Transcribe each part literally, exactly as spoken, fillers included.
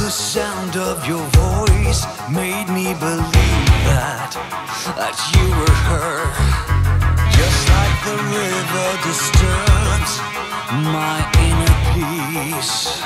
The sound of your voice made me believe that, that you were her. Just like the river disturbs my inner peace.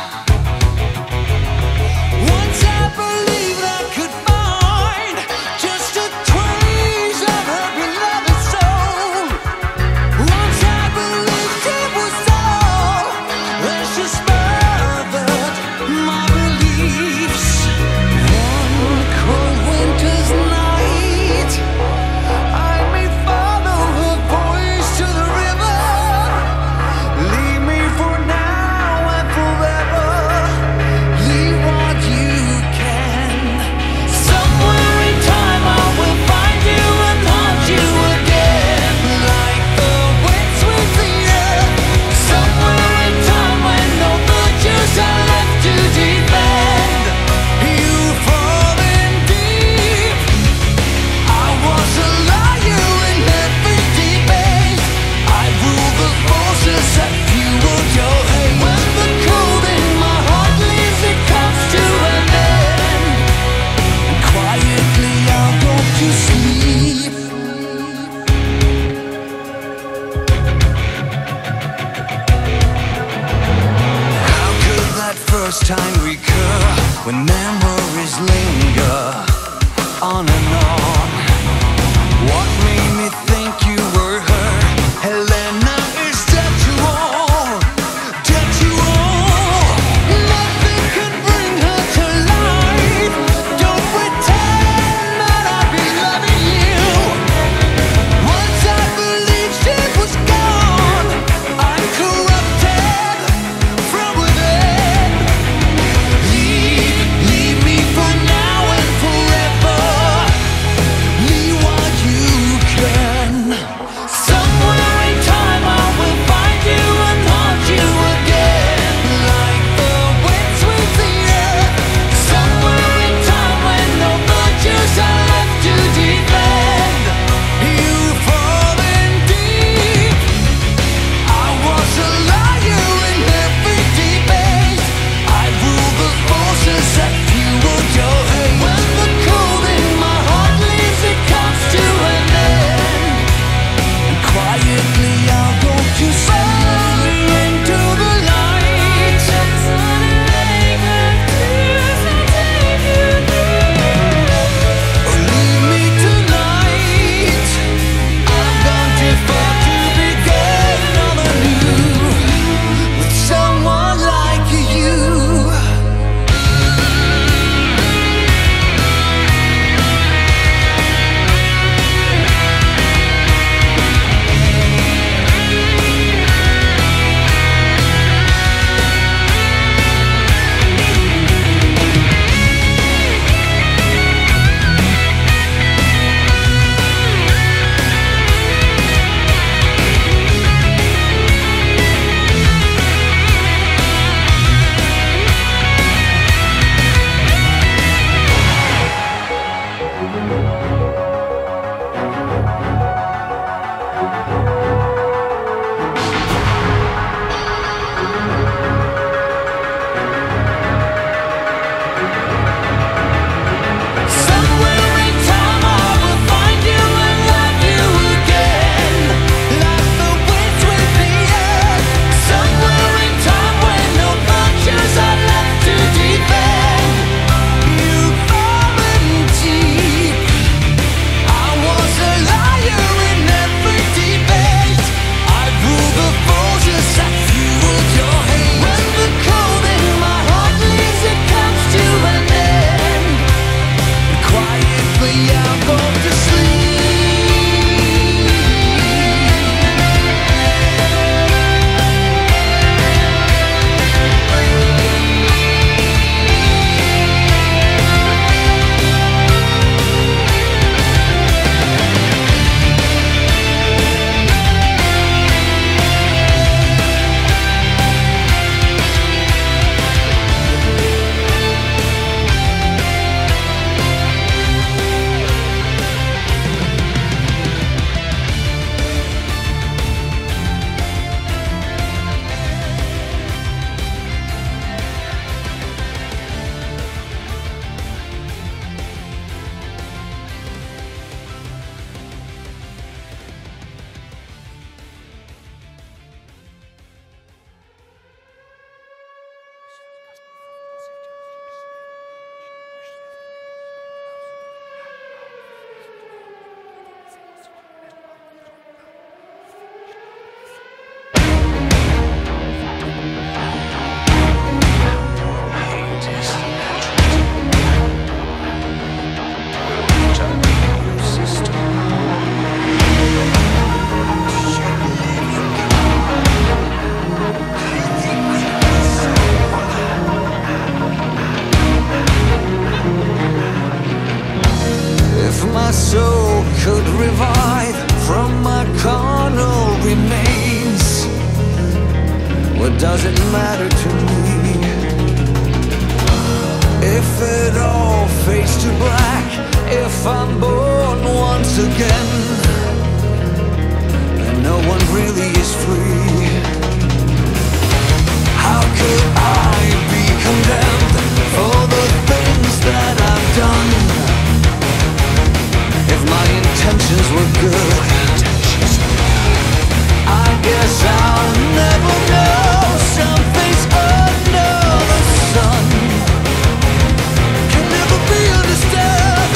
Once I believed I could find just a trace of her beloved soul. Once I believed it was all, then she smothered my beliefs. One cold winter's night, I may follow her voice to the river. Leave me for now and forever. Leave what you can. Somewhere in time I will find you and haunt you again, like the winds with the earth. Somewhere in time when no virtues are left to defend, you fall in deep. I was a liar in every debate. I rule the forces that fueled your hate. When the cold in my heart leaves, it comes to an end, and quietly I'll go to sleep. How could that first time recur when memories linger on and on? What made me think you were her? Helena is dead to all, dead to all. Nothing could bring her to life. Don't pretend that I'd be loving you. Once I believed she was gone, I'm corrupted from within. to black if I'm born once again. And no one really is free. How could I be condemned for the things that I've done if my intentions were good? I guess I'll never know. Something's under the sun can never be understood.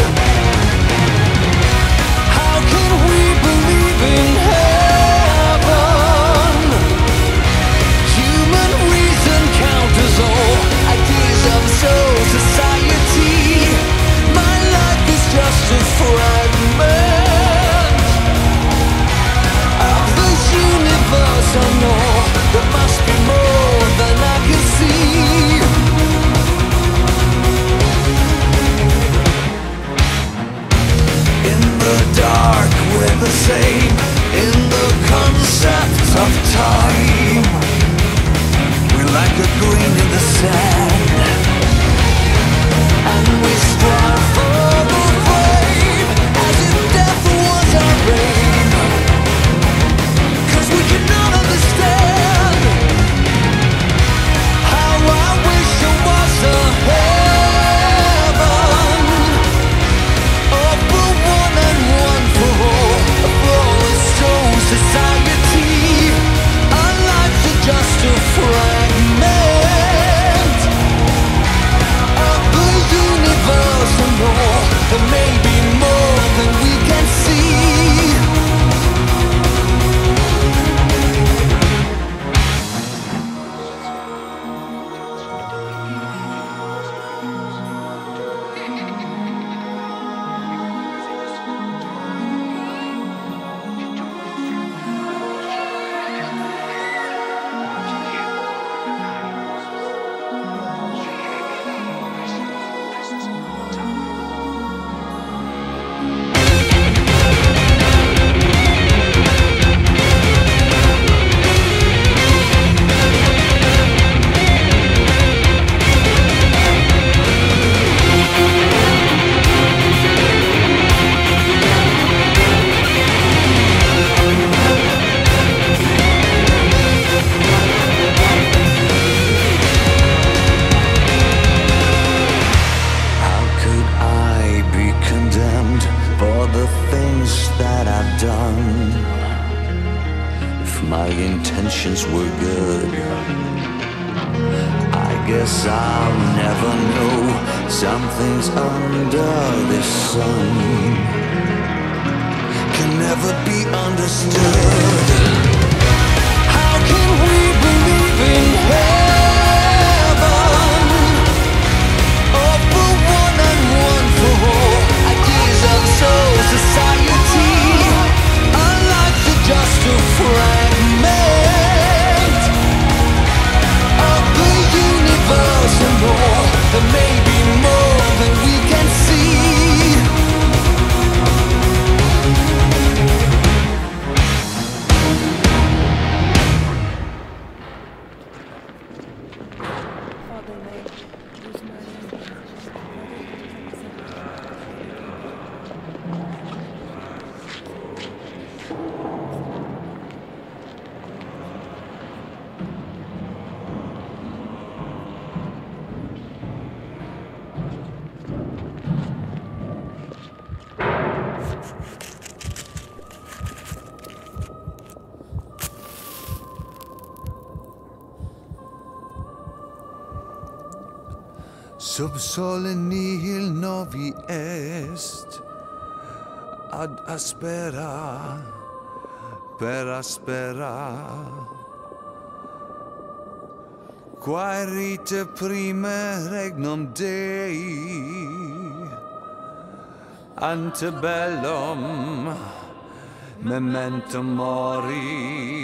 How can we believe in heaven? Human reason counters all ideas of soul society. My life is just a fragment of the universe. I know there must be more than I can see. In the dark we're the same, in the concept of time. We're like a grain in the sand, and we strive for the flame as if death was our aim. Cause we cannot understand how I wish there was a heaven, oh, for one and one for all, a flawless soul society. Our lives are just a fragment of the universe and all. There may be more than we can see. My intentions were good. I guess I'll never know. Something's under this sun can never be understood. How can we believe in heaven? Oh, for one and one for all, ideas of soul society. Our lives are just a fragment of the universe and all. There may be more than we can see. Sub sole nihil novi est, ad aspera, per aspera. Quaerite prime regnum Dei, ante bellum memento mori.